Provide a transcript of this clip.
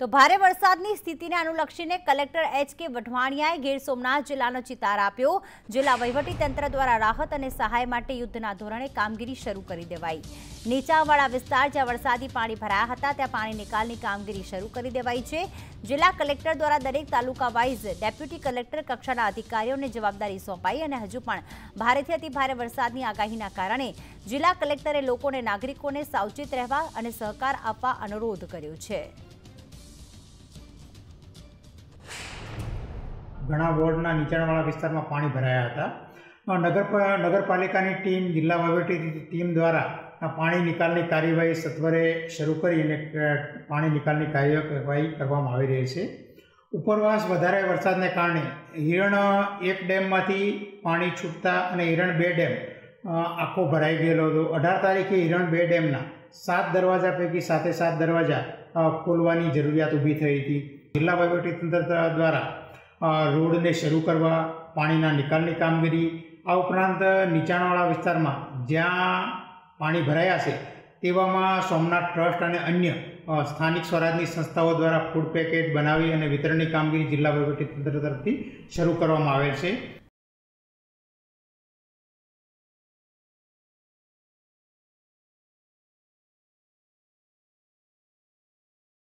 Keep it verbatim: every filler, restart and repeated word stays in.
તો ભારે વરસાદની સ્થિતિને અનુલક્ષીને collector H K વઢવાણિયાએ Gir Somnath જિલ્લાનો ચિતાર આપ્યો। જિલ્લા વહીવટીતંત્ર દ્વારા રાહત અને સહાય માટે યુદ્ધના ધોરણે કામગીરી શરૂ કરી દેવાઈ। નીચાણવાળા વિસ્તાર જ્યાં વરસાદી પાણી ભરાયા હતા ત્યાં પાણી નિકાલની કામગીરી શરૂ કરી દેવાઈ છે। જિલ્લા કલેક્ટર દ્વારા દરેક તાલુકા વાઇઝ ડેપ્યુટી કલેક્ટર કક્ષાના અધિકારીઓને જવાબદારી સોંપાઈ અને હજુ પણ ભારેથી અતિ ભારે વરસાદની આગાહીના કારણે જિલ્લા કલેક્ટરે લોકોને નાગરિકોને સાવચેત રહેવા અને સહકાર આપવા અનુરોધ કર્યો છે। घना वोर्डना नीचाणवाळा विस्तारमां पाणी भराया हता। नगर नगरपालिकानी टीम जिल्ला वहीवटी टीम द्वारा पाणी निकालनी कार्यवाही सत्वरे शरू करी पाणी निकालनी कार्यवाही करवामां आवी रही छे। उपरवास वधारे वरसादने कारणे हिरण एक डेममांथी पाणी छूटता अने हिरण बे डेम आखो भराई गयेलो हतो। अठार तारीखे हिरण बे डेमना सात दरवाजा पैकी साते सात दरवाजा खोलवानी जरूरियात ऊभी थई हती। जिल्ला वहीवटीतंत्र द्वारा रोड ने शुरू करवा पानीना निकालनी कामगीरी आ उपरांत नीचाणवाळा विस्तारमां ज्यां पाणी भराया छे तेवामां सोमनाथ ट्रस्ट अने अन्य स्थानिक स्वराजनी संस्थाओं द्वारा फूड पेकेट बनावी अने वितरणनी कामगीरी जिल्ला वहीवटीतंत्र तरफथी शरू करवामां आवेल छे।